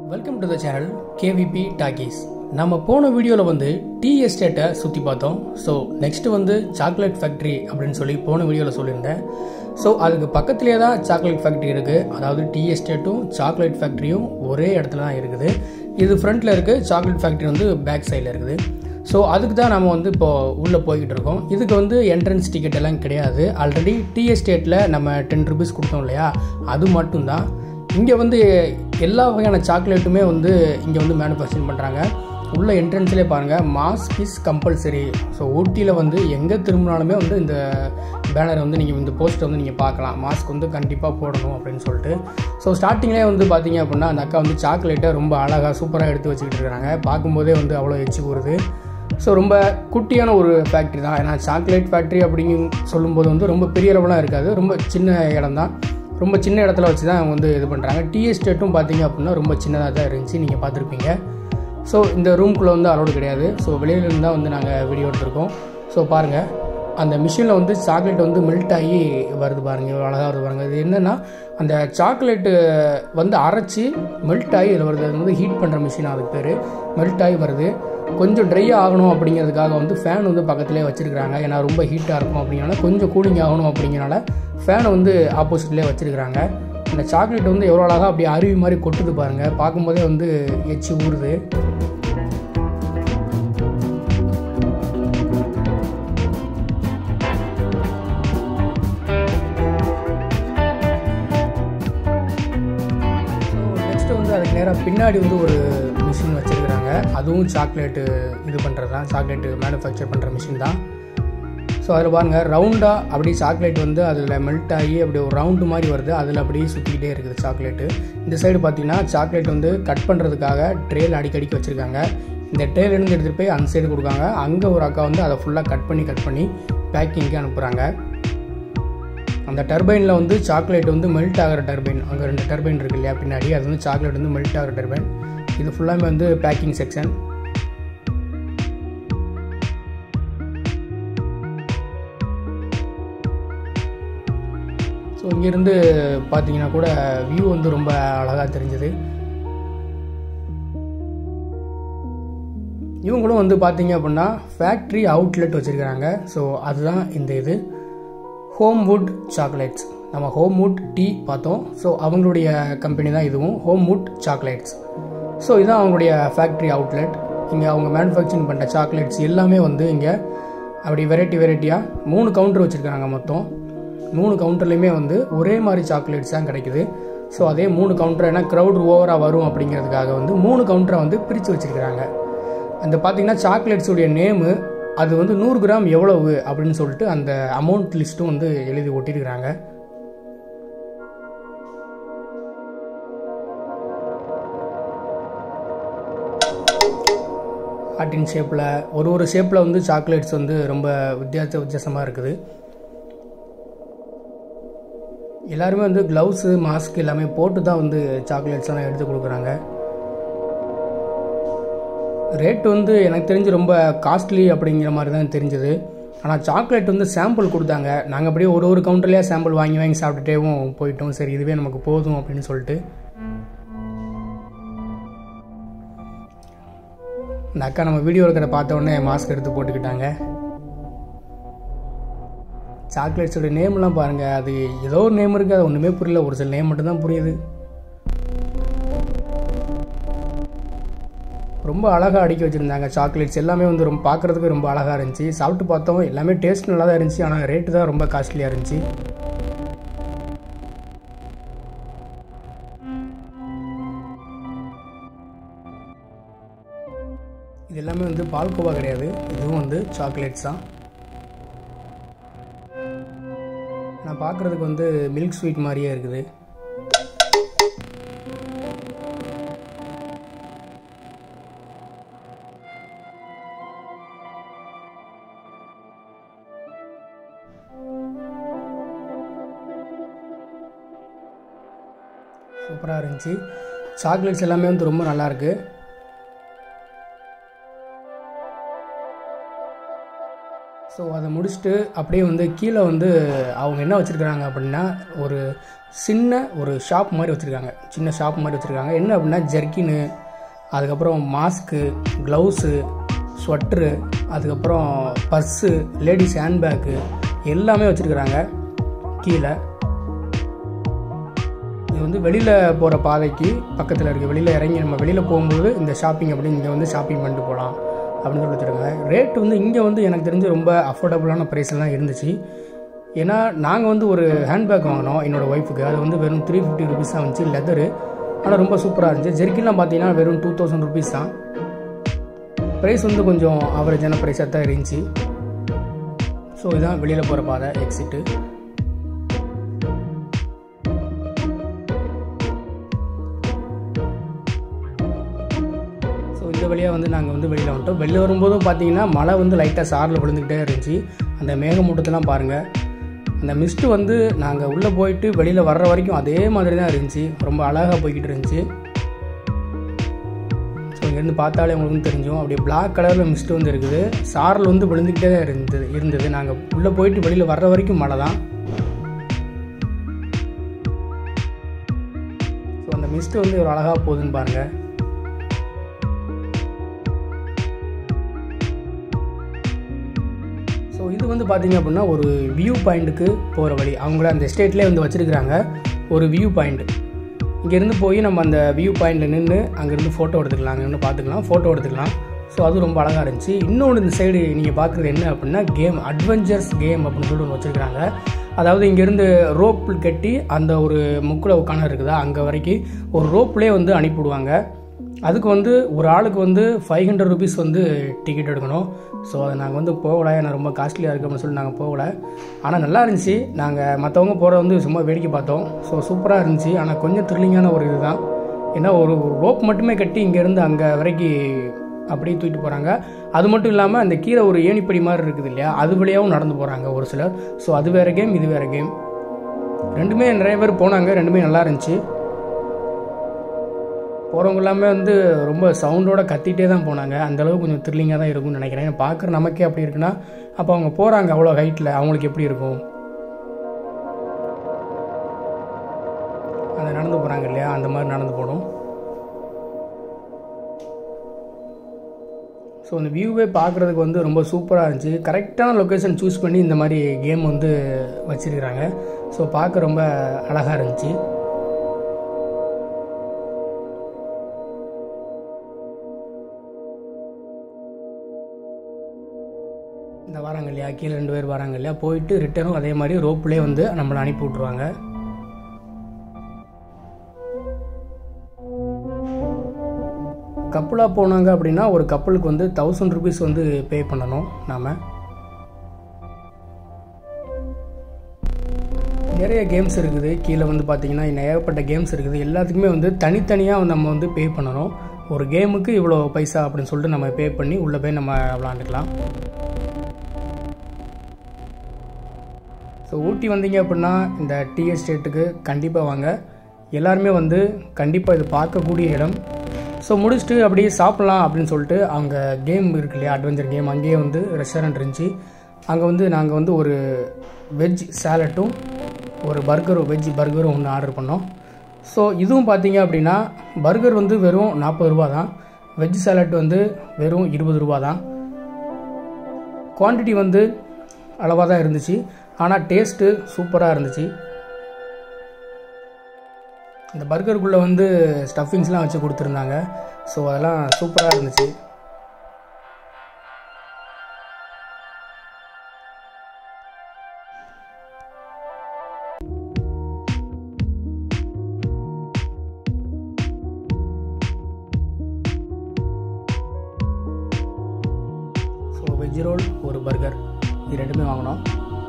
Welcome to the channel KVP talkies. நம்ம போன வீடியோவில் வந்து டீ எஸ்டேட்டை சுற்றி பார்த்தோம். ஸோ நெக்ஸ்ட் வந்து சாக்லேட் ஃபேக்ட்ரி அப்படின்னு சொல்லி போன வீடியோவில் சொல்லியிருந்தேன். ஸோ அதுக்கு பக்கத்துலேயே தான் சாக்லேட் ஃபேக்ட்ரி இருக்குது. அதாவது டீ எஸ்டேட்டும் சாக்லேட் ஃபேக்ட்ரியும் ஒரே இடத்துல தான் இருக்குது. இது ஃப்ரண்ட்டில் இருக்குது, சாக்லேட் ஃபேக்ட்ரி வந்து பேக் சைடில் இருக்குது. ஸோ அதுக்கு தான் நம்ம வந்து இப்போது உள்ளே போய்கிட்டு இருக்கோம். இதுக்கு வந்து என்ட்ரன்ஸ் டிக்கெட் எல்லாம் கிடையாது. ஆல்ரெடி டீ எஸ்டேட்டில் நம்ம 10 rupees கொடுத்தோம் இல்லையா, அது மட்டும்தான். இங்கே வந்து எல்லா வகையான சாக்லேட்டுமே வந்து இங்கே வந்து மேனுஃபேக்சரிங் பண்ணுறாங்க. உள்ள என்ட்ரன்ஸ்லேயே பாருங்கள், மாஸ்க் இஸ் கம்பல்சரி. ஸோ ஊட்டியில் வந்து எங்கே திரும்பினாலுமே வந்து இந்த பேனர் வந்து நீங்கள் இந்த போஸ்டர் வந்து நீங்கள் பார்க்கலாம். மாஸ்க் வந்து கண்டிப்பாக போடணும் அப்படின்னு சொல்லிட்டு. ஸோ ஸ்டார்டிங்லேயே வந்து பார்த்தீங்க அப்படின்னா அந்த அக்கா வந்து சாக்லேட்டை ரொம்ப அழகாக சூப்பராக எடுத்து வச்சுக்கிட்டு இருக்கிறாங்க. பார்க்கும்போதே வந்து அவ்வளோ எச்சு கூறுது. ஸோ ரொம்ப குட்டியான ஒரு ஃபேக்ட்ரி தான். ஏன்னா சாக்லேட் ஃபேக்ட்ரி அப்படின்னு சொல்லும்போது வந்து ரொம்ப பெரிய அளவுலாம் இருக்காது, ரொம்ப சின்ன இடம் தான். ரொம்ப சின்ன இடத்துல வச்சு தான் அவங்க வந்து இது பண்ணுறாங்க. டீ எஸ்டேட்டும் பார்த்தீங்க அப்படின்னா ரொம்ப சின்னதாக தான் இருந்துச்சு, நீங்கள் பார்த்துருப்பீங்க. ஸோ இந்த ரூம்குள்ளே வந்து அலோடு கிடையாது. ஸோ வெளியிலேருந்து தான் வந்து நாங்கள் வீடியோ எடுத்திருக்கோம். ஸோ பாருங்கள், அந்த மிஷினில் வந்து சாக்லேட் வந்து மெல்ட் ஆகி வருது பாருங்கள், இவ்வளோ அழகாக வருது பாருங்கள். இது என்னென்னா அந்த சாக்லேட்டு வந்து அரைச்சி மெல்ட் ஆகி இதில் வருது. அது வந்து ஹீட் பண்ணுற மிஷின், அதுக்கு பேர். மெல்ட் ஆகி வருது. கொஞ்சம் ட்ரை ஆகணும் அப்படிங்கிறதுக்காக வந்து ஃபேன் வந்து பக்கத்துலேயே வச்சுருக்காங்க. ஏன்னா ரொம்ப ஹீட்டாக இருக்கும் அப்படிங்கிறனால, கொஞ்சம் கூலிங் ஆகணும் அப்படிங்கிறனால ஃபேனை வந்து ஆப்போசிட்லேயே வச்சுருக்காங்க. அந்த சாக்லேட் வந்து எவ்வளோ அழகாக அப்படியே அருவி மாதிரி கொட்டுது பாருங்கள். பார்க்கும்போதே வந்து எச்சு ஊறுது. அதுக்கு நேராக பின்னாடி வந்து ஒரு மிஷின் வச்சுருக்கிறாங்க. அதுவும் சாக்லேட்டு இது பண்ணுறது தான், சாக்லேட்டு மேனுஃபேக்சர் பண்ணுற மிஷின் தான். ஸோ அதில் பாருங்கள், ரவுண்டாக அப்படி சாக்லேட் வந்து அதில் மெல்ட் ஆகி அப்படி ஒரு ரவுண்டு மாதிரி வருது. அதில் அப்படியே சுற்றிக்கிட்டே இருக்குது சாக்லேட்டு. இந்த சைடு பார்த்திங்கன்னா சாக்லேட் வந்து கட் பண்ணுறதுக்காக ட்ரேயில் அடிக்கடிக்கு வச்சுருக்காங்க. இந்த ட்ரேலேருந்து எடுத்துகிட்டு போய் அந்த சைடு கொடுக்காங்க. அங்கே ஒரு அக்கா வந்து அதை ஃபுல்லாக கட் பண்ணி பேக்கிங்க்கு அனுப்புகிறாங்க. அந்த டர்பைனில் வந்து சாக்லேட் வந்து மெல்ட் ஆகிற டர்பைன், அங்கே 2 டர்பைன் இருக்குது இல்லையா பின்னாடி, அது வந்து சாக்லேட் வந்து மெல்ட் ஆகிற டர்பைன். இது ஃபுல்லாமே வந்து பேக்கிங் செக்ஷன். ஸோ இங்கேருந்து பார்த்தீங்கன்னா கூட வியூ வந்து ரொம்ப அழகாக தெரிஞ்சுது. இவங்களும் வந்து பார்த்தீங்க அப்படின்னா ஃபேக்ட்ரி அவுட்லெட் வச்சுருக்கிறாங்க. ஸோ அதுதான் இந்த இது ஹோம்வுட் சாக்லேட்ஸ். நம்ம ஹோம்வுட் டீ பார்த்தோம். ஸோ அவங்களுடைய கம்பெனி தான் இதுவும், ஹோம்வுட் சாக்லேட்ஸ். ஸோ இதுதான் அவங்களுடைய ஃபேக்ட்ரி அவுட்லெட். இங்கே அவங்க மேனுஃபேக்சரிங் பண்ணுற சாக்லேட்ஸ் எல்லாமே வந்து இங்கே அப்படி வெரைட்டியாக 3 கவுண்டர் வச்சுருக்காங்க. மொத்தம் 3 கவுண்டர்லேயுமே வந்து ஒரே மாதிரி சாக்லேட்ஸ் தான் கிடைக்குது. ஸோ அதே 3 கவுண்டர், ஏன்னா க்ரௌட் ஓவராக வரும் அப்படிங்கிறதுக்காக வந்து 3 கவுண்டரை வந்து பிரித்து வச்சுருக்கிறாங்க. அந்த பார்த்திங்கன்னா சாக்லேட்ஸுடைய நேமு, அது வந்து 100 கிராம் எவ்வளவு அப்படின்னு சொல்லிட்டு அந்த அமௌண்ட் லிஸ்ட்டும் வந்து எழுதி ஒட்டியிருக்கிறாங்க. ஹார்ட்டின் ஷேப்பில் ஒரு ஷேப்பில் வந்து சாக்லேட்ஸ் வந்து ரொம்ப வித்தியாசமாக இருக்குது. எல்லாருமே வந்து க்ளவுஸு, மாஸ்க் எல்லாமே போட்டு தான் வந்து சாக்லேட்ஸ்லாம் எடுத்து கொடுக்குறாங்க. ரேட்டு வந்து எனக்கு தெரிஞ்சு ரொம்ப காஸ்ட்லி அப்படிங்கிற மாதிரி தான் தெரிஞ்சது. ஆனால் சாக்லேட் வந்து சாம்பிள் கொடுத்தாங்க. நாங்கள் அப்படியே ஒரு கவுண்டர்லேயே சாம்பிள் வாங்கி சாப்பிட்டுட்டேவும் போயிட்டோம். சரி, இதுவே நமக்கு போதும் அப்படின்னு சொல்லிட்டு. இந்த அக்கா நம்ம வீடியோ இருக்கிறத பார்த்த உடனே மாஸ்க் எடுத்து போட்டுக்கிட்டாங்க. சாக்லேட்ஸோட நேம்லாம் பாருங்கள், அது ஏதோ ஒரு நேம் இருக்குது, அது ஒன்றுமே புரியல. ஒரு சில நேம் மட்டும்தான் புரியுது. ரொம்ப அழகாக அடுக்கி வச்சுருந்தாங்க. சாக்லேட்ஸ் எல்லாமே வந்து ரொம்ப பார்க்குறதுக்கு ரொம்ப அழகாக இருந்துச்சு. சாப்பிட்டு பார்த்தோம், எல்லாமே டேஸ்ட் நல்லா தான் இருந்துச்சு. ஆனால் ரேட்டு தான் ரொம்ப காஸ்ட்லியாக இருந்துச்சு. இது எல்லாமே வந்து பால்கோவா கிடையாது, இதுவும் வந்து சாக்லேட்ஸ் தான். நான் பார்க்குறதுக்கு வந்து மில்க் ஸ்வீட் மாதிரியே இருக்குது. சூப்பராக இருந்துச்சு. சாக்லேட்ஸ் எல்லாமே வந்து ரொம்ப நல்லாயிருக்கு. ஸோ அதை முடிச்சுட்டு அப்படியே வந்து கீழே வந்து அவங்க என்ன வச்சுருக்காங்க அப்படின்னா ஒரு ஷாப் மாதிரி வச்சுருக்காங்க, சின்ன ஷாப் மாதிரி வச்சுருக்காங்க. என்ன அப்படின்னா ஜெர்கின்னு, அதுக்கப்புறம் மாஸ்க்கு, க்ளவுஸு, ஸ்வெட்ரு, அதுக்கப்புறம் பர்ஸு, லேடிஸ் ஹேண்ட்பேக்கு எல்லாமே வச்சுருக்குறாங்க கீழே. இது வந்து வெளியில் போகிற பாதைக்கு பக்கத்தில் இருக்குது. வெளியில் இறங்கி நம்ம வெளியில் போகும்போது இந்த ஷாப்பிங் அப்படின்னு இங்கே வந்து ஷாப்பிங் பண்ணிட்டு போகலாம் அப்படின்னு சொல்லி வச்சுருக்காங்க. ரேட்டு வந்து இங்கே வந்து எனக்கு தெரிஞ்சு ரொம்ப அஃபோர்டபுளான ப்ரைஸில் தான் இருந்துச்சு. ஏன்னா நாங்கள் வந்து ஒரு ஹேண்ட்பேக் வாங்கினோம் என்னோடய ஒய்ஃபுக்கு. அது வந்து வெறும் 350 ருபீஸ் தான் வந்துச்சு, லெதரு. ஆனால் ரொம்ப சூப்பராக இருந்துச்சு. ஜெர்கின்லாம் பார்த்தீங்கன்னா வெறும் 2000 ருபீஸ் தான். ப்ரைஸ் வந்து கொஞ்சம் ஆவரேஜான ப்ரைஸாக தான் இருந்துச்சு. ஸோ இதுதான் வெளியில் போகிற பாதை, எக்ஸிட்டு. இந்த வழியாக வந்து நாங்கள் வந்து வெளியில் வந்துட்டோம். வெளியில் வரும்போதும் பார்த்தீங்கன்னா மழை வந்து லைட்டாக சாரில் விழுந்துக்கிட்டே இருந்துச்சு. அந்த மேகமூட்டத்தெல்லாம் பாருங்கள். அந்த மிஸ்ட்டு வந்து நாங்கள் உள்ளே போயிட்டு வெளியில் வர்ற வரைக்கும் அதே மாதிரி தான் இருந்துச்சு. ரொம்ப அழகாக போய்கிட்டு இருந்துச்சு. ஸோ இங்கேருந்து பார்த்தாலே உங்களுக்கு தெரிஞ்சும் அப்படியே பிளாக் கலரில் மிஸ்ட்டு வந்து இருக்குது. சாரில் வந்து விழுந்துக்கிட்டே தான் இருந்தது. நாங்கள் உள்ளே போயிட்டு வெளியில் வர்ற வரைக்கும் மழை தான். ஸோ அந்த மிஸ்ட்டு வந்து ஒரு அழகாக போகுதுன்னு பாருங்கள். ஸோ இது வந்து பார்த்திங்க அப்படின்னா ஒரு வியூ பாயிண்ட்டுக்கு போகிற வழி. அவங்கள அந்த எஸ்டேட்லேயே வந்து வச்சுருக்கிறாங்க ஒரு வியூ பாயிண்ட். இங்கேருந்து போய் நம்ம அந்த வியூ பாயிண்ட்டில் நின்று அங்கேருந்து ஃபோட்டோ எடுத்துக்கலாம், அங்கேருந்து பார்த்துக்கலாம், ஃபோட்டோ எடுத்துக்கலாம். ஸோ அது ரொம்ப அழகாக இருந்துச்சு. இன்னொன்று இந்த சைடு நீங்கள் பார்க்குறது என்ன அப்படின்னா கேம், அட்வென்ச்சர்ஸ் கேம் அப்படின்னு சொல்லிட்டு ஒன்று வச்சுருக்காங்க. அதாவது இங்கேருந்து ரோப் கட்டி அந்த ஒரு முக்கில் உட்காந்து இருக்குதா அங்கே வரைக்கும் ஒரு ரோப்லேயே வந்து அனுப்பிவிடுவாங்க. அதுக்கு வந்து ஒரு ஆளுக்கு வந்து 500 ருபீஸ் வந்து டிக்கெட் எடுக்கணும். ஸோ அதை நாங்கள் வந்து போகலை, ஏன்னா ரொம்ப காஸ்ட்லியாக இருக்குது அப்படின்னு சொல்லி நாங்கள் போகலை. ஆனால் நல்லா இருந்துச்சு. நாங்கள் மற்றவங்க போகிறத வந்து சும்மா வேடிக்கை பார்த்தோம். ஸோ சூப்பராக இருந்துச்சு. ஆனால் கொஞ்சம் த்ரில்லிங்கான ஒரு இது தான். ஏன்னா ஒரு ரோப் மட்டுமே கட்டி இங்கேருந்து அங்கே வரைக்கும் அப்படியே தூக்கிட்டு போகிறாங்க. அது மட்டும் இல்லாமல் அந்த கீழே ஒரு ஏணிப்படி மாதிரி இருக்குது இல்லையா, அது வழியாகவும் நடந்து போகிறாங்க ஒரு சிலர். ஸோ அது வேறு கேம், இது வேறு கேம். ரெண்டுமே நிறைய பேர் போனாங்க, ரெண்டுமே நல்லா இருந்துச்சு. போகிறவங்க எல்லாமே வந்து ரொம்ப சவுண்டோட கத்திகிட்டே தான் போனாங்க. அந்தளவுக்கு கொஞ்சம் த்ரில்லிங்காக தான் இருக்கும்னு நினைக்கிறேன். பார்க்குற நமக்கே அப்படி இருக்குன்னா அப்போ அவங்க போகிறாங்க அவ்வளோ ஹைட்டில், அவங்களுக்கு எப்படி இருக்கும்? அதை நடந்து போகிறாங்க இல்லையா, அந்த மாதிரி நடந்து போகணும். ஸோ அந்த வியூவே பார்க்குறதுக்கு வந்து ரொம்ப சூப்பராக இருந்துச்சு. கரெக்டான லொக்கேஷன் சூஸ் பண்ணி இந்த மாதிரி கேம் வந்து வச்சுருக்கிறாங்க. ஸோ பார்க்க ரொம்ப அழகாக இருந்துச்சு. இந்த வராங்க இல்லையா, கீழே 2 பேர் வராங்க இல்லையா, போயிட்டு ரிட்டனும் அதே மாதிரி ரோப்லேயே வந்து நம்மளை அனுப்பி விட்ருவாங்க. கப்பலாக போனாங்க அப்படின்னா ஒரு கப்பலுக்கு வந்து 1000 ருபீஸ் வந்து பே பண்ணணும் நாம். நிறைய கேம்ஸ் இருக்குது கீழே வந்து பார்த்திங்கன்னா ஏகப்பட்ட கேம்ஸ் இருக்குது. எல்லாத்துக்குமே வந்து தனித்தனியாக நம்ம வந்து பே பண்ணணும். ஒரு கேமுக்கு இவ்வளோ பைசா அப்படின்னு சொல்லிட்டு நம்ம பே பண்ணி உள்ளே போய் நம்ம விளாண்டுக்கலாம். ஸோ ஊட்டி வந்தீங்க அப்படின்னா இந்த டீ எஸ்டேட்டுக்கு கண்டிப்பாக வாங்க. எல்லாருமே வந்து கண்டிப்பாக இது பார்க்கக்கூடிய இடம். ஸோ முடிச்சுட்டு அப்படியே சாப்பிட்லாம் அப்படின்னு சொல்லிட்டு அங்கே கேம் இருக்கு இல்லையா, அட்வென்ச்சர் கேம், அங்கேயே வந்து ரெஸ்டாரண்ட் இருந்துச்சு. அங்கே வந்து நாங்கள் வந்து ஒரு வெஜ் சாலட்டும் ஒரு பர்கரும், வெஜ் பர்கரும் ஒன்று ஆர்டர் பண்ணோம். ஸோ இதுவும் பார்த்தீங்க அப்படின்னா பர்கர் வந்து வெறும் 40 ரூபா தான், வெஜ் சாலட் வந்து வெறும் 20 ரூபா தான். குவான்டிட்டி வந்து அளவாக தான் இருந்துச்சு, ஆனால் டேஸ்ட்டு சூப்பராக இருந்துச்சு. இந்த பர்கருக்குள்ளே வந்து ஸ்டஃபிங்ஸ்லாம் வச்சு கொடுத்துருந்தாங்க. ஸோ அதெல்லாம் சூப்பராக இருந்துச்சு. ஸோ வெஜ் ரோல் ஒரு பர்கர் இது ரெண்டுமே வாங்கினோம்.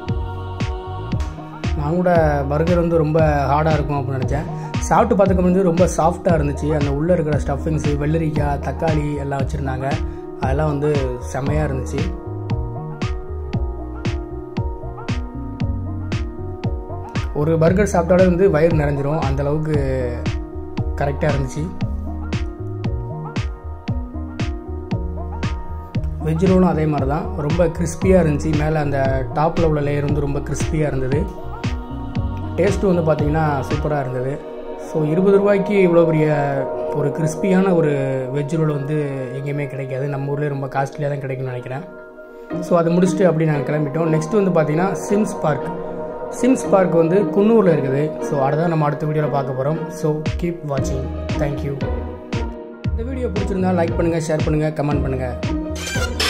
நான் கூட பர்கர் வந்து ரொம்ப ஹார்டாக இருக்கும் அப்படின்னு நினச்சேன். சாப்பிட்டு பார்த்துக்க வந்து ரொம்ப சாஃப்டாக இருந்துச்சு. அந்த உள்ளே இருக்கிற ஸ்டஃபிங்ஸு, வெள்ளரிக்காய், தக்காளி எல்லாம் வச்சுருந்தாங்க. அதெல்லாம் வந்து செம்மையாக இருந்துச்சு. ஒரு பர்கர் சாப்பிட்டாலே வந்து வயிறு நிறைஞ்சிரும், அந்தளவுக்கு கரெக்டாக இருந்துச்சு. வெஜ் ரோலும் அதே மாதிரி தான், ரொம்ப கிறிஸ்பியாக இருந்துச்சு. மேலே அந்த டாப்பில் உள்ள லேயர் வந்து ரொம்ப கிறிஸ்பியாக இருந்தது. டேஸ்ட்டு வந்து பார்த்திங்கன்னா சூப்பராக இருந்தது. ஸோ 20 ரூபாய்க்கு இவ்வளோ பெரிய ஒரு கிறிஸ்பியான ஒரு வெஜ் ரோல் வந்து எங்கேயுமே கிடைக்காது. நம்ம ஊர்லேயே ரொம்ப காஸ்ட்லியாக தான் கிடைக்கும்னு நினைக்கிறேன். ஸோ அதை முடிச்சுட்டு அப்படி நாங்கள் கிளம்பிட்டோம். நெக்ஸ்ட் வந்து பார்த்திங்கன்னா சிம்ஸ் பார்க் வந்து குன்னூரில் இருக்குது. ஸோ அதை தான் நம்ம அடுத்த வீடியோவில் பார்க்க போகிறோம். ஸோ கீப் வாட்சிங். தேங்க்யூ. இந்த வீடியோ பிடிச்சிருந்தா லைக் பண்ணுங்கள், ஷேர் பண்ணுங்கள், கமெண்ட் பண்ணுங்கள்.